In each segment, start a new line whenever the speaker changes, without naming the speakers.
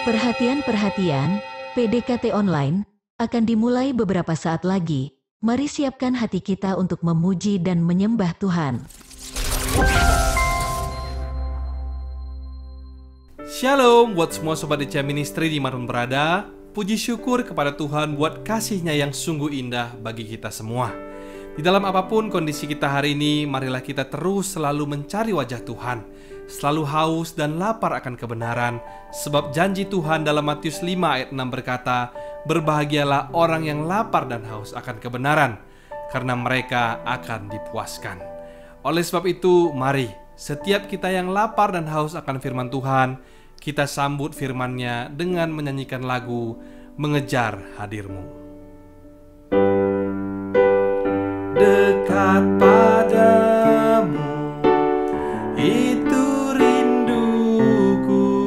Perhatian, PDKT Online akan dimulai beberapa saat lagi. Mari siapkan hati kita untuk memuji dan menyembah Tuhan.
Shalom buat semua Sobat DCA Ministry dimanapun berada. Puji syukur kepada Tuhan buat kasih-Nya yang sungguh indah bagi kita semua. Di dalam apapun kondisi kita hari ini, marilah kita terus selalu mencari wajah Tuhan, selalu haus dan lapar akan kebenaran, sebab janji Tuhan dalam Matius 5 ayat 6 berkata, "Berbahagialah orang yang lapar dan haus akan kebenaran, karena mereka akan dipuaskan." Oleh sebab itu, mari setiap kita yang lapar dan haus akan firman Tuhan, kita sambut firman-Nya dengan menyanyikan lagu Mengejar Hadir-Mu. Dekat padamu, itu rinduku.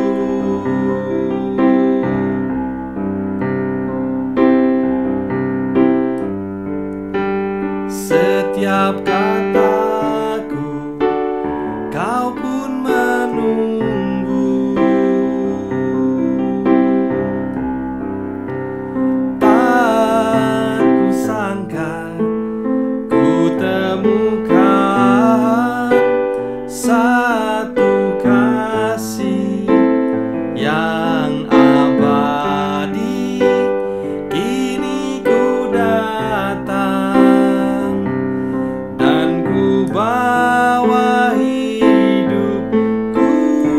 Setiap kataku, kau pun menunggu. Tak kusangka ku temukan satu kasih yang abadi. Kini ku datang dan ku bawa hidupku,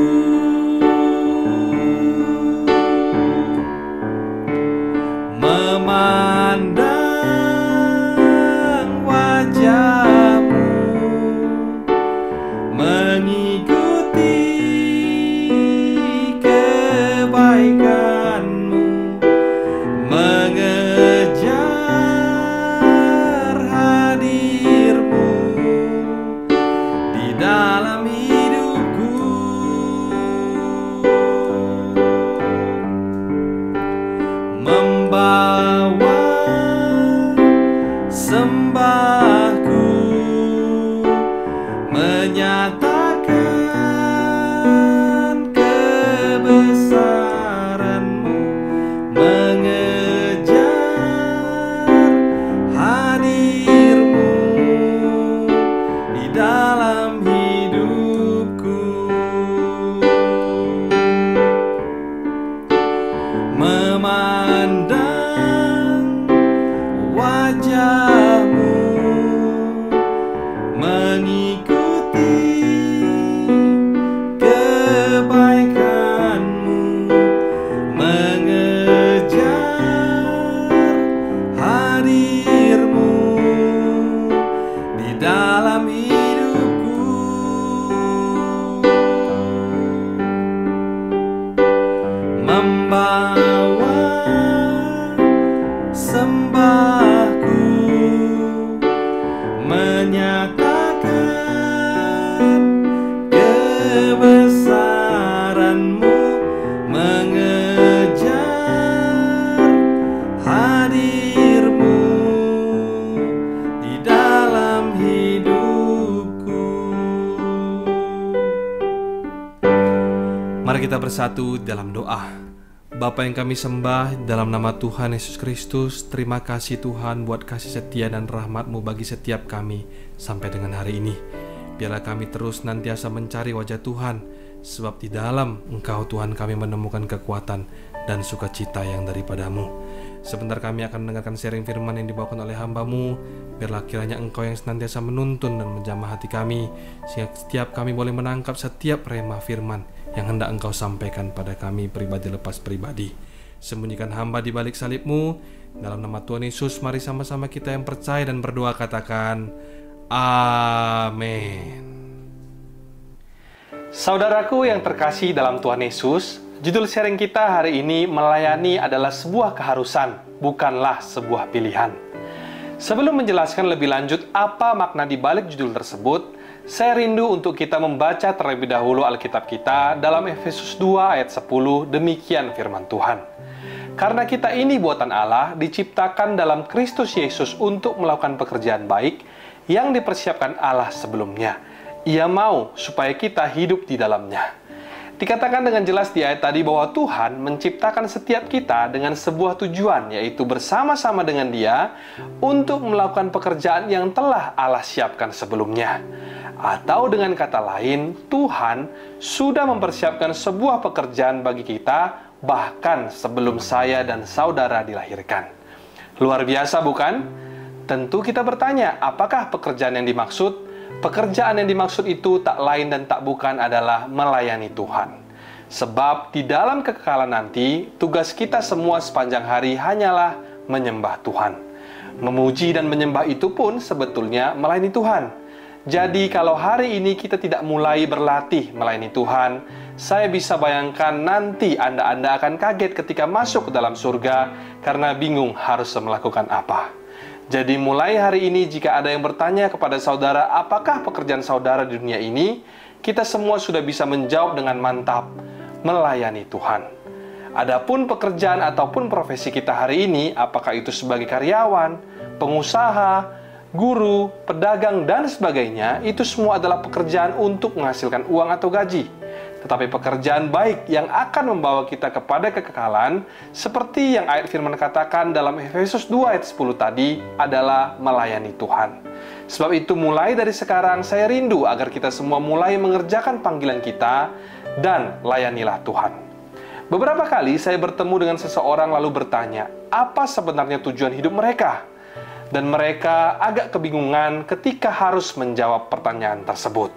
memandang wajah-Mu, mengikuti kebaikan-Mu, mengejar hadir-Mu di dalam hidupku, membawa sembahku, menyatakan kebesaran-Mu, mengejar hadir-Mu di dalam hidupku, memandang wajah-Mu, mengikuti kebaikan-Mu, mengejar hadir-Mu di dalam hidupku, membawa sembahku, menyatakan kebesaran-Mu, mengejar hadir-Mu di dalam hidupku. Mari kita bersatu dalam doa. Bapa yang kami sembah, dalam nama Tuhan Yesus Kristus, terima kasih Tuhan buat kasih setia dan rahmat-Mu bagi setiap kami sampai dengan hari ini. Biarlah kami terus nantiasa mencari wajah Tuhan, sebab di dalam Engkau Tuhan kami menemukan kekuatan dan sukacita yang daripada-Mu. Sebentar kami akan mendengarkan sharing firman yang dibawakan oleh hamba-Mu. Biarlah kiranya Engkau yang senantiasa menuntun dan menjamah hati kami, sehingga setiap kami boleh menangkap setiap rema firman yang hendak Engkau sampaikan pada kami pribadi lepas pribadi. Sembunyikan hamba di balik salib-Mu. Dalam nama Tuhan Yesus, mari sama-sama kita yang percaya dan berdoa katakan, amin. Saudaraku yang terkasih dalam Tuhan Yesus, judul sharing kita hari ini, melayani adalah sebuah keharusan, bukanlah sebuah pilihan. Sebelum menjelaskan lebih lanjut apa makna di balik judul tersebut, saya rindu untuk kita membaca terlebih dahulu Alkitab kita dalam Efesus 2 ayat 10, demikian firman Tuhan. Karena kita ini buatan Allah, diciptakan dalam Kristus Yesus untuk melakukan pekerjaan baik yang dipersiapkan Allah sebelumnya. Ia mau supaya kita hidup di dalamnya. Dikatakan dengan jelas di ayat tadi bahwa Tuhan menciptakan setiap kita dengan sebuah tujuan, yaitu bersama-sama dengan Dia untuk melakukan pekerjaan yang telah Allah siapkan sebelumnya. Atau dengan kata lain, Tuhan sudah mempersiapkan sebuah pekerjaan bagi kita bahkan sebelum saya dan saudara dilahirkan. Luar biasa bukan? Tentu kita bertanya, apakah pekerjaan yang dimaksud? Pekerjaan yang dimaksud itu tak lain dan tak bukan adalah melayani Tuhan. Sebab di dalam kekekalan nanti, tugas kita semua sepanjang hari hanyalah menyembah Tuhan. Memuji dan menyembah itu pun sebetulnya melayani Tuhan. Jadi kalau hari ini kita tidak mulai berlatih melayani Tuhan, saya bisa bayangkan nanti Anda akan kaget ketika masuk ke dalam surga karena bingung harus melakukan apa. Jadi mulai hari ini jika ada yang bertanya kepada saudara apakah pekerjaan saudara di dunia ini, kita semua sudah bisa menjawab dengan mantap, melayani Tuhan. Adapun pekerjaan ataupun profesi kita hari ini, apakah itu sebagai karyawan, pengusaha, guru, pedagang, dan sebagainya, itu semua adalah pekerjaan untuk menghasilkan uang atau gaji. Tetapi pekerjaan baik yang akan membawa kita kepada kekekalan, seperti yang ayat firman katakan dalam Efesus 2 ayat 10 tadi, adalah melayani Tuhan. Sebab itu mulai dari sekarang saya rindu agar kita semua mulai mengerjakan panggilan kita dan layanilah Tuhan. Beberapa kali saya bertemu dengan seseorang lalu bertanya, apa sebenarnya tujuan hidup mereka? Dan mereka agak kebingungan ketika harus menjawab pertanyaan tersebut.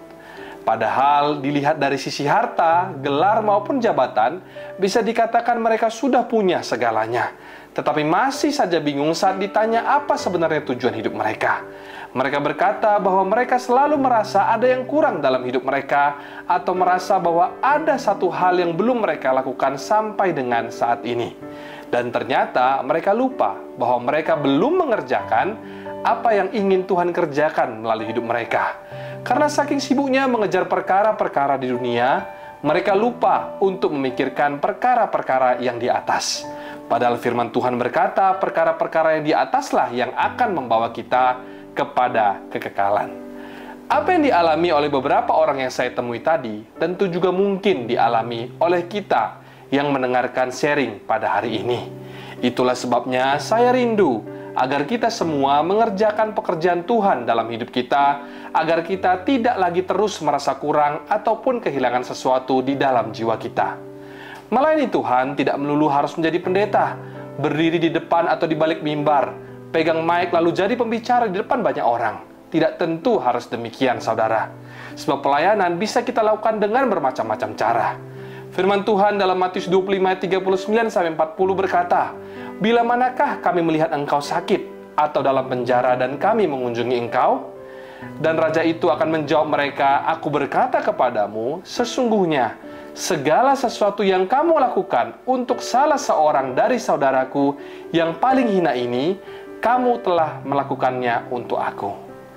Padahal dilihat dari sisi harta, gelar maupun jabatan, bisa dikatakan mereka sudah punya segalanya. Tetapi masih saja bingung saat ditanya apa sebenarnya tujuan hidup mereka. Mereka berkata bahwa mereka selalu merasa ada yang kurang dalam hidup mereka, atau merasa bahwa ada satu hal yang belum mereka lakukan sampai dengan saat ini. Dan ternyata mereka lupa bahwa mereka belum mengerjakan apa yang ingin Tuhan kerjakan melalui hidup mereka. Karena saking sibuknya mengejar perkara-perkara di dunia, mereka lupa untuk memikirkan perkara-perkara yang di atas. Padahal firman Tuhan berkata, perkara-perkara yang di ataslah yang akan membawa kita kepada kekekalan. Apa yang dialami oleh beberapa orang yang saya temui tadi, tentu juga mungkin dialami oleh kita yang mendengarkan sharing pada hari ini. Itulah sebabnya saya rindu agar kita semua mengerjakan pekerjaan Tuhan dalam hidup kita, agar kita tidak lagi terus merasa kurang ataupun kehilangan sesuatu di dalam jiwa kita. Melayani Tuhan tidak melulu harus menjadi pendeta, berdiri di depan atau di balik mimbar, pegang mic lalu jadi pembicara di depan banyak orang. Tidak tentu harus demikian, saudara. Sebab pelayanan bisa kita lakukan dengan bermacam-macam cara. Firman Tuhan dalam Matius 25 ayat 39-40 berkata, "Bila manakah kami melihat engkau sakit atau dalam penjara dan kami mengunjungi engkau?" Dan raja itu akan menjawab mereka, "Aku berkata kepadamu, sesungguhnya segala sesuatu yang kamu lakukan untuk salah seorang dari saudaraku yang paling hina ini, kamu telah melakukannya untuk aku."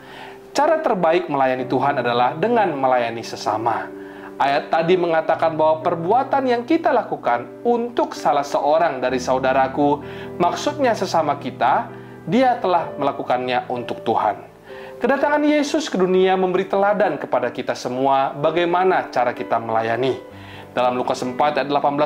Cara terbaik melayani Tuhan adalah dengan melayani sesama. Ayat tadi mengatakan bahwa perbuatan yang kita lakukan untuk salah seorang dari saudaraku, maksudnya sesama kita, dia telah melakukannya untuk Tuhan. Kedatangan Yesus ke dunia memberi teladan kepada kita semua bagaimana cara kita melayani. Dalam Lukas 4 ayat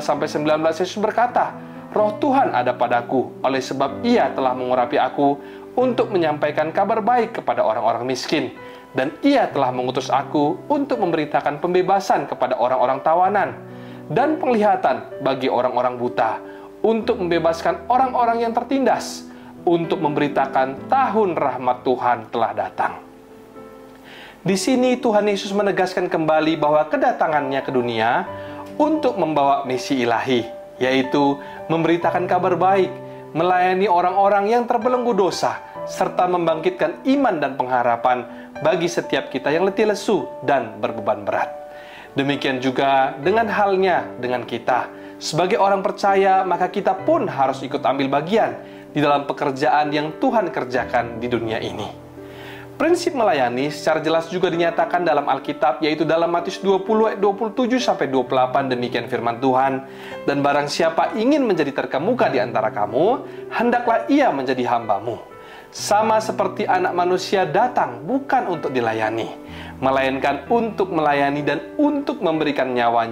18-19 Yesus berkata, "Roh Tuhan ada padaku, oleh sebab Ia telah mengurapi aku untuk menyampaikan kabar baik kepada orang-orang miskin. Dan Ia telah mengutus aku untuk memberitakan pembebasan kepada orang-orang tawanan dan penglihatan bagi orang-orang buta, untuk membebaskan orang-orang yang tertindas, untuk memberitakan tahun rahmat Tuhan telah datang." Di sini Tuhan Yesus menegaskan kembali bahwa kedatangannya ke dunia untuk membawa misi ilahi, yaitu memberitakan kabar baik, melayani orang-orang yang terbelenggu dosa, serta membangkitkan iman dan pengharapan bagi setiap kita yang letih lesu dan berbeban berat. Demikian juga dengan halnya dengan kita. Sebagai orang percaya, maka kita pun harus ikut ambil bagian di dalam pekerjaan yang Tuhan kerjakan di dunia ini. Prinsip melayani secara jelas juga dinyatakan dalam Alkitab, yaitu dalam Matius 20 ayat 27-28, demikian firman Tuhan, "Dan barang siapa ingin menjadi terkemuka di antara kamu, hendaklah ia menjadi hambamu. Sama seperti anak manusia datang bukan untuk dilayani, melainkan untuk melayani dan untuk memberikan nyawanya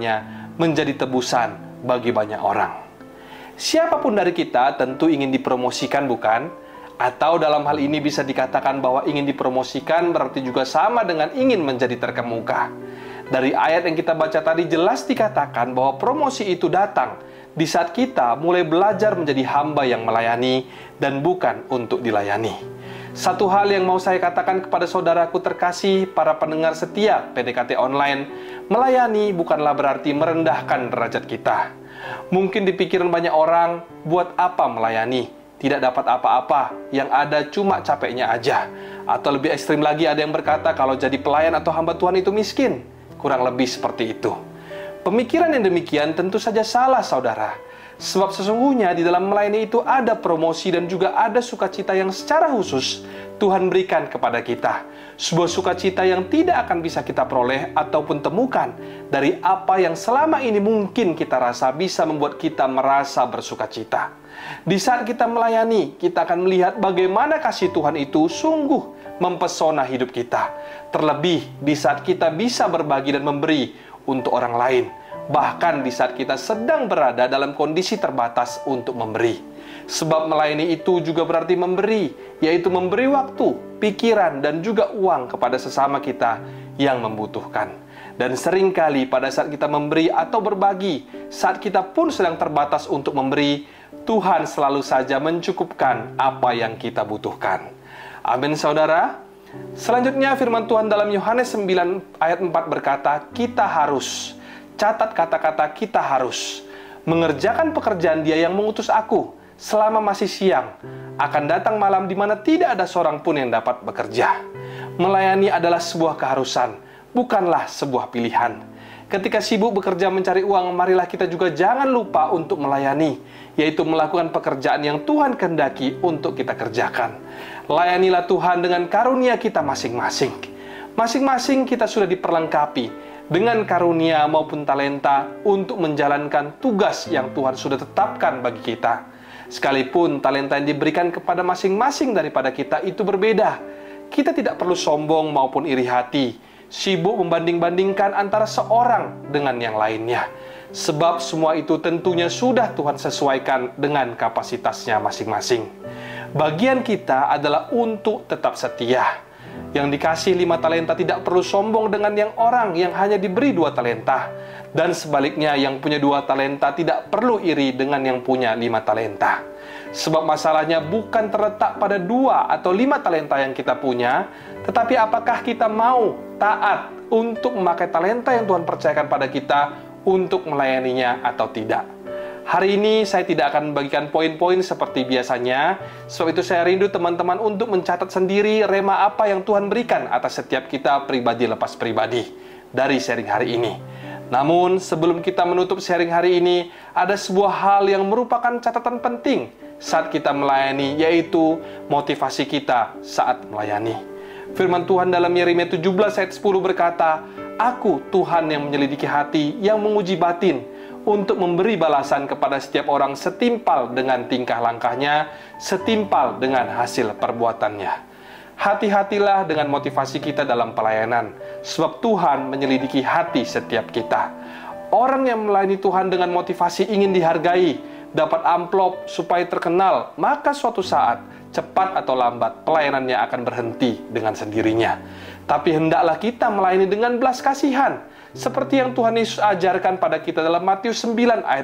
menjadi tebusan bagi banyak orang. Siapapun dari kita tentu ingin dipromosikan, bukan? Atau dalam hal ini bisa dikatakan bahwa ingin dipromosikan berarti juga sama dengan ingin menjadi terkemuka. Dari ayat yang kita baca tadi jelas dikatakan bahwa promosi itu datang di saat kita mulai belajar menjadi hamba yang melayani dan bukan untuk dilayani. Satu hal yang mau saya katakan kepada saudaraku terkasih, para pendengar setia PDKT Online, melayani bukanlah berarti merendahkan derajat kita. Mungkin di pikiran banyak orang, buat apa melayani? Tidak dapat apa-apa, yang ada cuma capeknya aja. Atau lebih ekstrim lagi, ada yang berkata kalau jadi pelayan atau hamba Tuhan itu miskin. Kurang lebih seperti itu. Pemikiran yang demikian tentu saja salah, saudara. Sebab sesungguhnya di dalam melayani itu ada promosi dan juga ada sukacita yang secara khusus Tuhan berikan kepada kita. Sebuah sukacita yang tidak akan bisa kita peroleh ataupun temukan dari apa yang selama ini mungkin kita rasa bisa membuat kita merasa bersukacita. Di saat kita melayani, kita akan melihat bagaimana kasih Tuhan itu sungguh mempesona hidup kita. Terlebih di saat kita bisa berbagi dan memberi untuk orang lain. Bahkan di saat kita sedang berada dalam kondisi terbatas untuk memberi. Sebab melayani itu juga berarti memberi, yaitu memberi waktu, pikiran, dan juga uang kepada sesama kita yang membutuhkan. Dan seringkali pada saat kita memberi atau berbagi, saat kita pun sedang terbatas untuk memberi, Tuhan selalu saja mencukupkan apa yang kita butuhkan. Amin, saudara. Selanjutnya firman Tuhan dalam Yohanes 9 ayat 4 berkata, kita harus, catat kata-kata kita harus, mengerjakan pekerjaan Dia yang mengutus aku, selama masih siang, akan datang malam di mana tidak ada seorang pun yang dapat bekerja. Melayani adalah sebuah keharusan, bukanlah sebuah pilihan. Ketika sibuk bekerja mencari uang, marilah kita juga jangan lupa untuk melayani, yaitu melakukan pekerjaan yang Tuhan kehendaki untuk kita kerjakan. Layanilah Tuhan dengan karunia kita masing-masing. Masing-masing kita sudah diperlengkapi dengan karunia maupun talenta untuk menjalankan tugas yang Tuhan sudah tetapkan bagi kita. Sekalipun talenta yang diberikan kepada masing-masing daripada kita itu berbeda, kita tidak perlu sombong maupun iri hati, sibuk membanding-bandingkan antara seorang dengan yang lainnya. Sebab semua itu tentunya sudah Tuhan sesuaikan dengan kapasitasnya masing-masing. Bagian kita adalah untuk tetap setia. Yang dikasih 5 talenta tidak perlu sombong dengan yang orang yang hanya diberi 2 talenta. Dan sebaliknya yang punya 2 talenta tidak perlu iri dengan yang punya 5 talenta. Sebab masalahnya bukan terletak pada 2 atau 5 talenta yang kita punya, tetapi apakah kita mau taat untuk memakai talenta yang Tuhan percayakan pada kita untuk melayaninya atau tidak. Hari ini saya tidak akan membagikan poin-poin seperti biasanya, sebab itu saya rindu teman-teman untuk mencatat sendiri rema apa yang Tuhan berikan atas setiap kita pribadi lepas pribadi dari sharing hari ini. Namun sebelum kita menutup sharing hari ini, ada sebuah hal yang merupakan catatan penting saat kita melayani, yaitu motivasi kita saat melayani. Firman Tuhan dalam Yeremia 17 ayat 10 berkata, Aku Tuhan yang menyelidiki hati, yang menguji batin, untuk memberi balasan kepada setiap orang setimpal dengan tingkah langkahnya, setimpal dengan hasil perbuatannya. Hati-hatilah dengan motivasi kita dalam pelayanan, sebab Tuhan menyelidiki hati setiap kita. Orang yang melayani Tuhan dengan motivasi ingin dihargai, dapat amplop supaya terkenal, maka suatu saat, cepat atau lambat, pelayanannya akan berhenti dengan sendirinya. Tapi hendaklah kita melayani dengan belas kasihan, seperti yang Tuhan Yesus ajarkan pada kita dalam Matius 9 ayat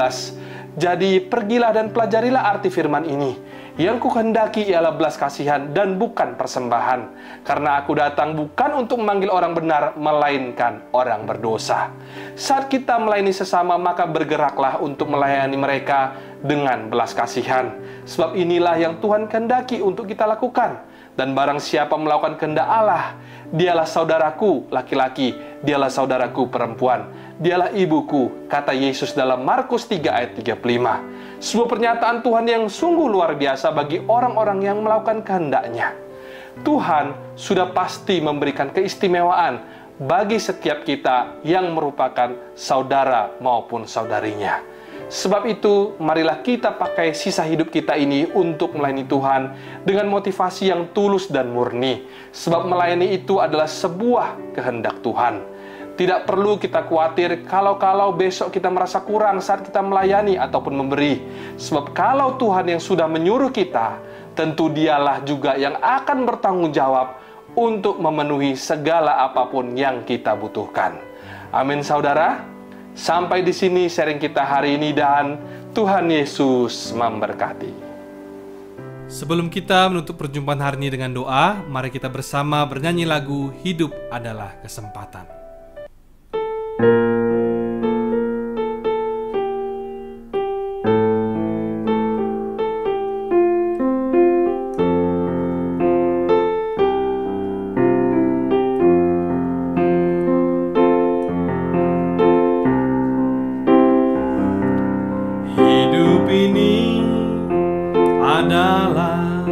13. Jadi pergilah dan pelajarilah arti firman ini. Yang kuhendaki ialah belas kasihan dan bukan persembahan. Karena aku datang bukan untuk memanggil orang benar, melainkan orang berdosa. Saat kita melayani sesama, maka bergeraklah untuk melayani mereka dengan belas kasihan. Sebab inilah yang Tuhan kehendaki untuk kita lakukan. Dan barang siapa melakukan kehendak Allah, dialah saudaraku laki-laki, dialah saudaraku perempuan, dialah ibuku, kata Yesus dalam Markus 3 ayat 35. Sebuah pernyataan Tuhan yang sungguh luar biasa bagi orang-orang yang melakukan kehendaknya. Tuhan sudah pasti memberikan keistimewaan bagi setiap kita yang merupakan saudara maupun saudarinya. Sebab itu, marilah kita pakai sisa hidup kita ini untuk melayani Tuhan dengan motivasi yang tulus dan murni. Sebab melayani itu adalah sebuah kehendak Tuhan. Tidak perlu kita khawatir kalau besok kita merasa kurang saat kita melayani ataupun memberi. Sebab kalau Tuhan yang sudah menyuruh kita, tentu Dialah juga yang akan bertanggung jawab untuk memenuhi segala apapun yang kita butuhkan. Amin, saudara. Sampai di sini sharing kita hari ini dan Tuhan Yesus memberkati. Sebelum kita menutup perjumpaan hari ini dengan doa, mari kita bersama bernyanyi lagu Hidup Adalah Kesempatan. Hidup ini adalah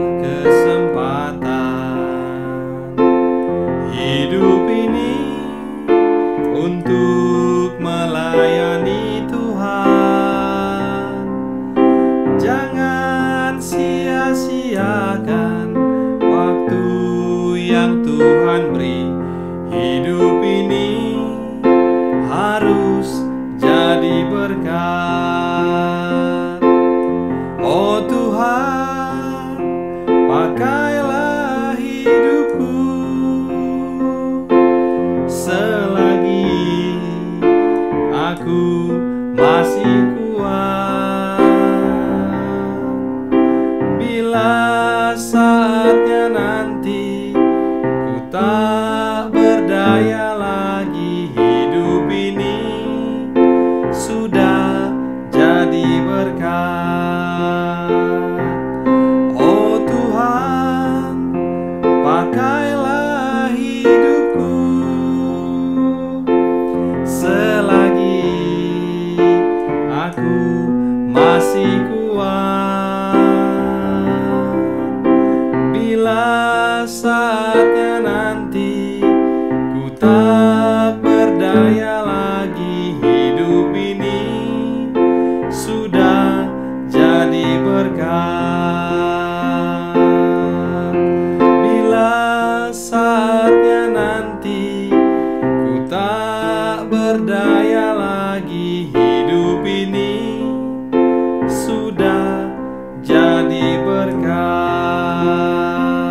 kesempatan. Hidup ini untuk melayani Tuhan. Jangan sia-siakan waktu yang Tuhan beri. Hidup ini harus jadi berkat. Oh Tuhan, pakailah hidupku selagi aku masih kuat. Bila saatnya nanti ku tak berdaya lagi, hidup ini sudah jadi berkat. Oh Tuhan, pakailah hidupku selagi aku masih kuat. Bila saatnya nanti ku tak berdaya lagi, hidup ini sudah jadi berkat. Bila saatnya nanti ku tak berdaya lagi, hidup ini sudah jadi berkat.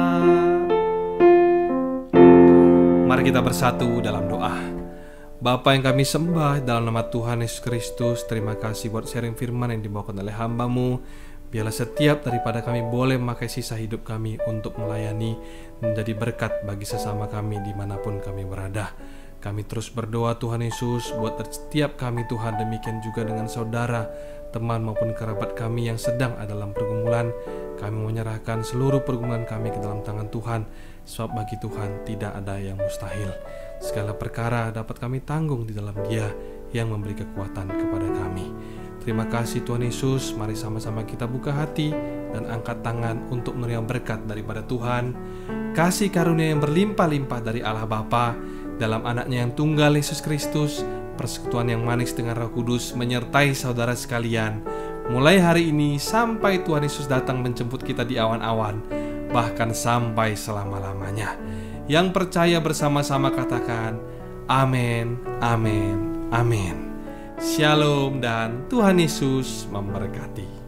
Mari kita bersatu dalam doa. Bapa yang kami sembah, dalam nama Tuhan Yesus Kristus, terima kasih buat sharing firman yang dibawakan oleh hamba-Mu. Biarlah setiap daripada kami boleh memakai sisa hidup kami untuk melayani, menjadi berkat bagi sesama kami dimanapun kami berada. Kami terus berdoa Tuhan Yesus buat setiap kami Tuhan, demikian juga dengan saudara, teman maupun kerabat kami yang sedang ada dalam pergumulan. Kami menyerahkan seluruh pergumulan kami ke dalam tangan Tuhan, sebab bagi Tuhan tidak ada yang mustahil. Segala perkara dapat kami tanggung di dalam Dia yang memberi kekuatan kepada kami. Terima kasih Tuhan Yesus. Mari sama-sama kita buka hati dan angkat tangan untuk menerima berkat daripada Tuhan. Kasih karunia yang berlimpah-limpah dari Allah Bapa dalam anaknya yang tunggal Yesus Kristus, persekutuan yang manis dengan Roh Kudus menyertai saudara sekalian, mulai hari ini sampai Tuhan Yesus datang menjemput kita di awan-awan, bahkan sampai selama-lamanya. Yang percaya bersama-sama katakan amin, amin, amin. Shalom dan Tuhan Yesus memberkati.